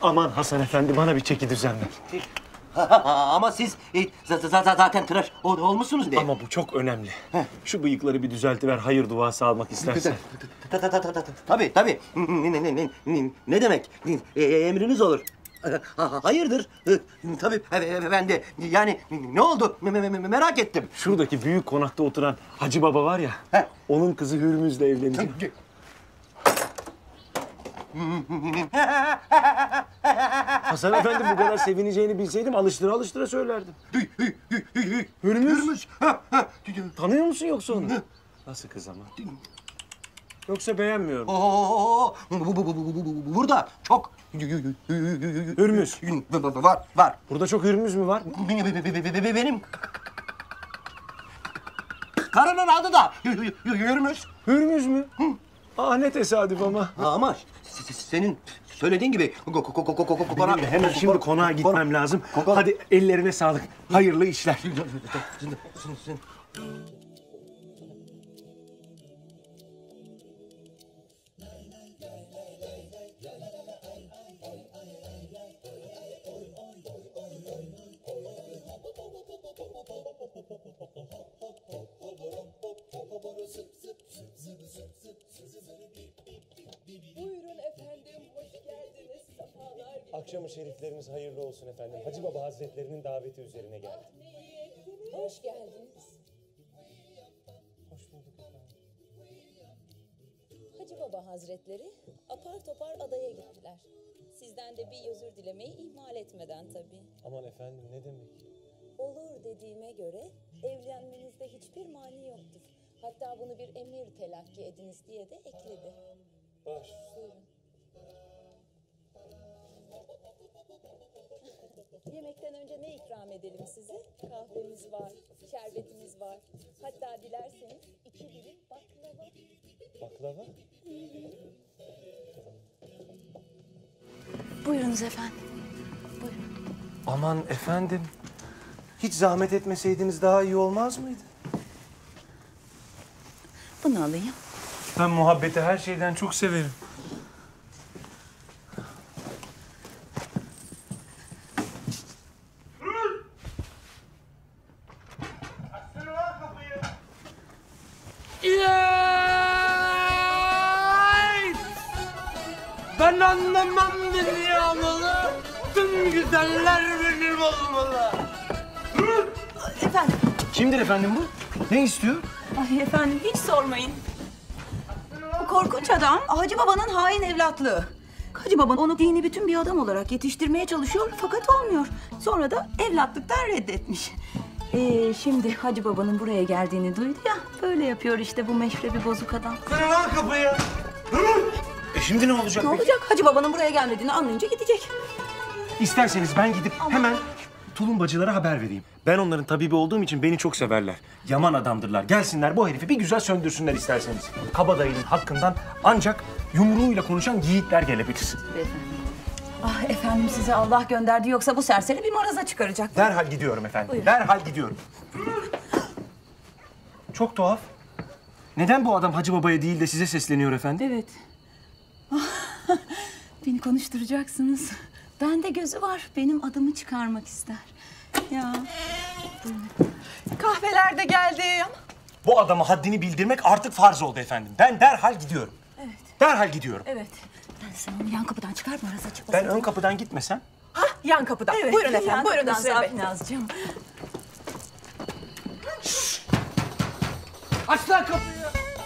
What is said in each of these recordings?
Aman Hasan Efendi, bana bir çeki düzen ver. Ama siz zaten tıraş olmuşsunuz diye. Ama bu çok önemli. Şu bıyıkları bir düzeltiver, hayır duası almak istersen. Tabii. Ne demek? Emriniz olur. Hayırdır? Tabii ben de yani ne oldu merak ettim. Şuradaki büyük konakta oturan Hacı Baba var ya, onun kızı Hürmüz'le evlenecek. Hasan Efendi, bu kadar sevineceğini bilseydim alıştıra söylerdim. Hürmüz. Tanıyor musun yoksa onu? Nasıl kız ama? Yoksa beğenmiyorum. Burada çok Hürmüz. Var. Burada çok Hürmüz mü var? Benim karının adı da Hürmüz. Hürmüz mü? Ah, ne tesadüf ama. Ama senin söylediğin gibi Benim de hemen şimdi konağa gitmem lazım. Hadi ellerine sağlık. Hayırlı işler. Buyurun efendim, hoş geldiniz. Sefalar getirdiniz. Akşam-ı şerifleriniz hayırlı olsun efendim. Hacı Baba Hazretlerinin daveti üzerine geldi. Hoş geldiniz. Hoş bulduk efendim. Hacı Baba Hazretleri apar topar adaya gittiler. Sizden de bir özür dilemeyi ihmal etmeden tabii. Aman efendim, ne demek? Olur dediğime göre evlenmenizde hiçbir mani yoktur. Hatta bunu bir emir telakki ediniz diye de ekledi. Baş. Buyurun. Yemekten önce ne ikram edelim size? Kahvemiz var, şerbetimiz var. Hatta dilerseniz 2 dilim baklava. Baklava? Buyurunuz efendim. Buyurun. Aman efendim, hiç zahmet etmeseydiniz daha iyi olmaz mıydı? Bunu alayım. Ben muhabbeti her şeyden çok severim. Ben anlamam dünyamalı, tüm güzeller benim olmalı. Efendim. Kimdir efendim bu? Ne istiyor? Ay efendim, hiç sormayın. Bu korkunç adam Hacı Baba'nın hain evlatlığı. Hacı Baba onu dini bütün bir adam olarak yetiştirmeye çalışıyor fakat olmuyor. Sonra da evlatlıktan reddetmiş. Şimdi Hacı Baba'nın buraya geldiğini duydu ya, böyle yapıyor işte bu meşrebi bozuk adam. Kırın lan kapıyı. Şimdi ne olacak Ne peki? olacak? Hacı Baba'nın buraya gelmediğini anlayınca gidecek. İsterseniz ben gidip hemen tulumbacılara haber vereyim. Ben onların tabibi olduğum için beni çok severler. Yaman adamdırlar. Gelsinler bu herifi bir güzel söndürsünler isterseniz. Kabadayının hakkından ancak yumruğuyla konuşan yiğitler gelebilir. Ah efendim, size Allah gönderdi, yoksa bu serseri bir maraza çıkaracak. Derhal gidiyorum efendim. Buyurun. Derhal gidiyorum. Çok tuhaf. Neden bu adam Hacı Baba'ya değil de size sesleniyor efendim? Evet. Beni konuşturacaksınız. Bende gözü var. Benim adımı çıkarmak ister. Ya. Kahveler de geldi. Bu adama haddini bildirmek artık farz oldu efendim. Ben derhal gidiyorum. Evet. Derhal gidiyorum. Evet. Sen onu yan kapıdan çıkar, maraza çıkmasın. Ben ön kapıdan gitmesem? Yan kapıdan. Evet. Buyurun efendim. Yan Buyurun kapıdan Hüseyin Bey. Safinazcığım. Aç lan kapıyı.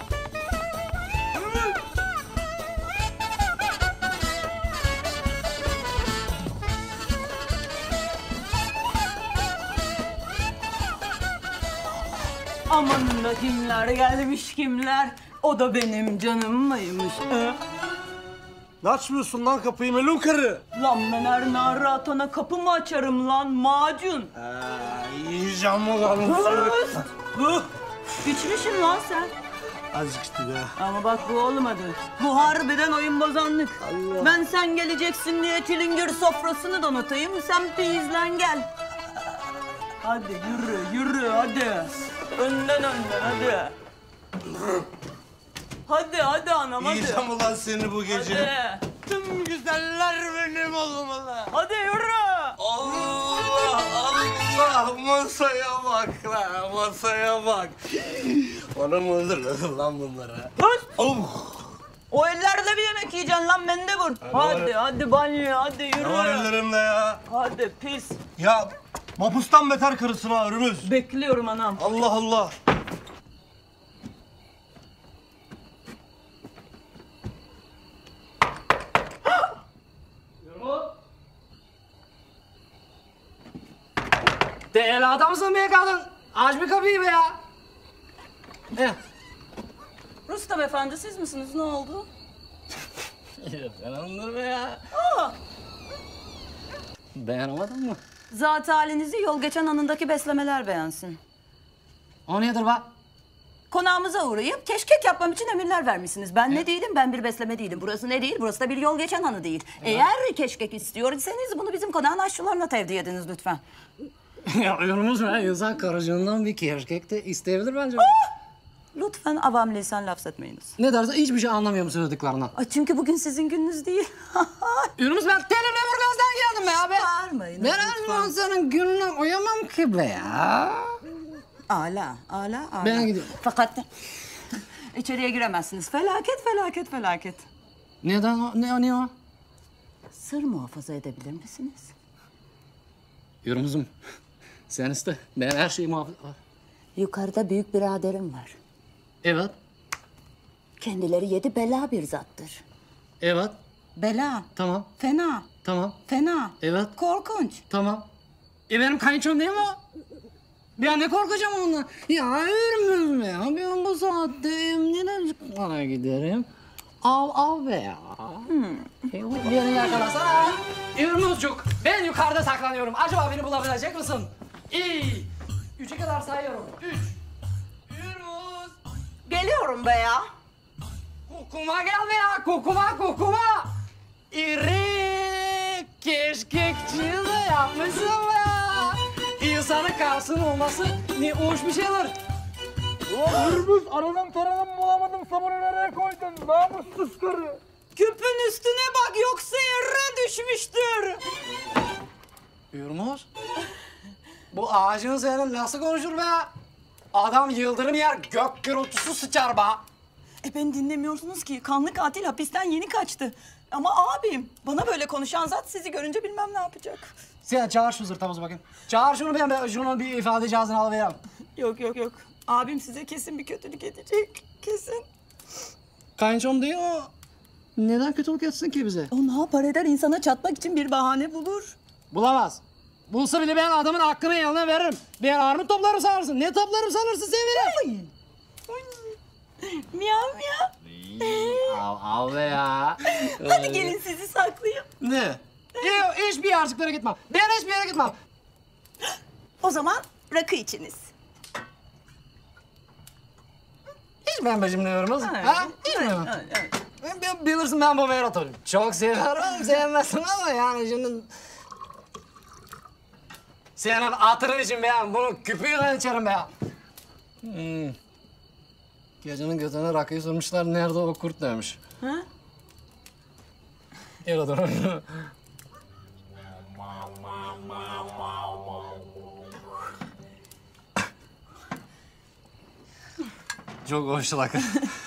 Amanın da kimler gelmiş kimler. O da benim canım mıymış? Ne açmıyorsun lan kapıyı melun karı? Lan ben her nara atana kapı mı açarım lan macun? Yiyeceğim mi lan seni? İçmişsin lan sen. Azıcık işte be. Ama bak bu olmadı. Bu harbiden oyun bozanlık. Ben sen geleceksin diye çilingir sofrasını donatayım. Sen peyizlen gel. Hadi yürü hadi. Önden hadi. Hadi anam hadi. Yiyeceğim ulan seni bu gece. Hadi. Tüm güzeller benim benim oğlumla. Hadi yürü. Allah Allah masaya bak lan masaya bak. Bana mı öldürmedin lan bunları? O ellerle bir yemek yiyeceksin lan mendebur. Hadi banyoya hadi yürü. Ne var ellerimde ya? Hadi pis. Ya mapustan beter karısın ha Ürümüz. Bekliyorum anam. Allah Allah. Değil adamsın be kadın. Aç bir kapıyı be ya. Rustam efendi siz misiniz? Ne oldu? Beğendir be ya. Beğenemedin mi? Zat halinizi yol geçen anındaki beslemeler beğensin. O nedir be? Konağımıza uğrayıp keşkek yapmam için emirler vermişsiniz. Ben ne değilim? Ben bir besleme değilim. Burası ne değil? Burası da bir yol geçen hanı değil. Eğer keşkek istiyor iseniz bunu bizim konağın aşçılarına tevdi ediniz lütfen. Ya yorumuz be. İnsan karıcığından bir keşkek de isteyebilir bence. Lütfen avam lisan laf etmeyiniz. Ne derse hiçbir şey anlamıyorum söylediklerinden. Çünkü bugün sizin gününüz değil. Yunus ben Teleburgaz'dan geldim be abi. Bağırmayın. Ben her zaman senin gününe uyamam ki be ya. Ala. Ben gidiyorum. Fakat içeriye giremezsiniz. Felaket. Neden o? Ne o? Sır muhafaza edebilir misiniz? Yunus'um sen iste. Ben her şeyi muhafaza... Yukarıda büyük biraderim var. Evet. Kendileri 7 bela bir zattır. Evet. Bela. Tamam. Fena. Tamam. Fena. Evet. Korkunç. Tamam. Benim kayınçom değil mi o? Ben ne korkacağım ondan? Ya yürümüz be ya. Ben bu saatte emniyete çıkmaya giderim. Av be ya. Beni yakalasana. Yürümüzcük. Ben yukarıda saklanıyorum. Acaba beni bulabilecek misin? İyi. 3'e kadar sayıyorum. 3. Yürümüz. Geliyorum be ya. Kokuma gel be ya. Kokuma. İri keşkekçi de yapmışsın be ya. İnsanın karşısının olması ne hoş bir şeyler. Ürümüz aradım taradım bulamadım sabunu nereye koydun? Namussuz karı. Küpün üstüne bak yoksa yere düşmüştür. Yürümüz. Bu ağacın senin nasıl konuşur be? Adam yıldırım yer gök gürültüsü sıçar be. Beni dinlemiyorsunuz ki. Kanlı katil hapisten yeni kaçtı. Ama abim bana böyle konuşan zat sizi görünce bilmem ne yapacak. Sen çağır şu zırtamızı bakayım. Çağır şunu ben şunun bir ifade cihazını alıvereyim. Yok. Abim size kesin bir kötülük edecek. Kesin. Kayınçom değil o. Neden kötülük etsin ki bize? O ne yapar eder insana çatmak için bir bahane bulur. Bulamaz. Bulsa bile ben adamın hakkını eline veririm. Ben armut toplarım sanırsın. Ne toplarım sanırsın sen bile? Miyav. Al be ya. Hadi gelin sizi saklayayım. Ne? Yok hiçbir yerciklara gitmem. Ben hiçbir yere gitmem. O zaman rakı içiniz. Hiç ben becimliyoruz. Ha? Hiç mi? Ben bilirsin ben bu Berat'ı. Çok severim, sevmezsin ama yani şimdi... Senin hatırın için ben bunu küpüyle içerim be ya. Gecenin götüne rakıyı sormuşlar, nerede o kurt demiş. Ha? Öyle dur. Çok hoş rakı.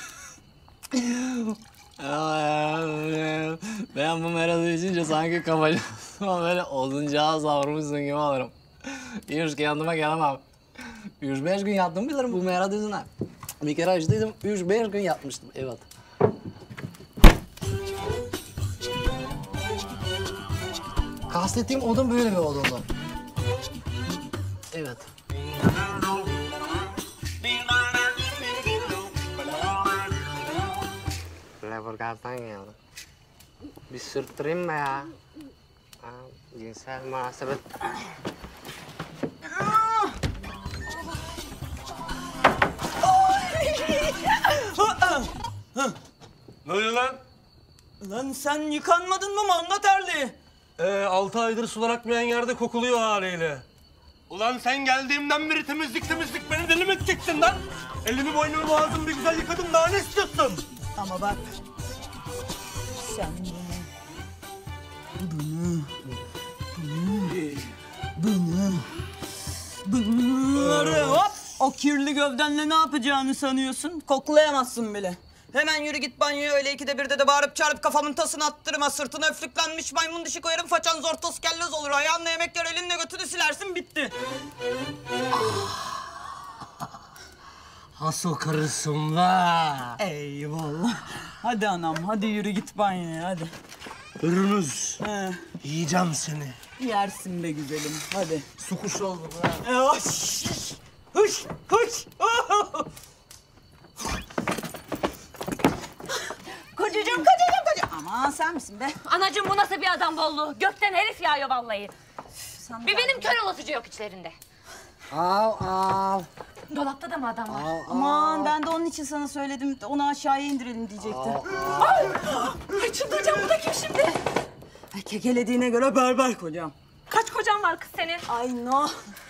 Ben bu meradı içince sanki kafacığıma böyle oduncağa savrulmuşsun gibi olurum. Hiç kendime gelemem. 3-5 gün yattım bilirim bu meradı yüzünden. Bir kere açtıydım, 3-5 gün yatmıştım, evet. Kastettiğim odun böyle bir odundu. Evet. Leburgaz'dan geldim. Bir sürttüreyim mi ya? Cinsel münasebet. Ne oluyor lan? Lan sen yıkanmadın mı manda terli? 6 aydır sular akmayan yerde kokuluyor haliyle. Ulan sen geldiğimden beri temizlik beni deli mi edeceksin lan? Elimi boynumu boğazımı bir güzel yıkadım daha ne istiyorsun? Ama bak sen bunu Bunları hop! O kirli gövdenle ne yapacağını sanıyorsun? Koklayamazsın bile. Hemen yürü git banyoya, öyle ikide birde de bağırıp çağırıp kafamın tasını attırma. Sırtına öflüklenmiş maymun dişi koyarım, façan zortos kellez olur. Ayağınla yemek yer, elinle götünü silersin, bitti. Asıl karısın la. Eyvallah. Hadi anam, hadi yürü git banyoya, hadi. Hürmüz. He, Yiyeceğim seni. yersin be güzelim, hadi. Su kuşu oldum ha. Hış, hış, hış. Kocacığım. Aman sen misin be? Anacığım bu nasıl bir adam bolluğu? Gökten herif yağıyor vallahi. Sana Bir benim kör olatıcı yok içlerinde. Al. Dolapta da mı adam var? Aman ben de onun için sana söyledim. Onu aşağıya indirelim diyecektim. Ay çıldıracağım, bu da kim şimdi? Ay kekelediğine göre berber kocam. Kaç kocan var kız senin? Ay no.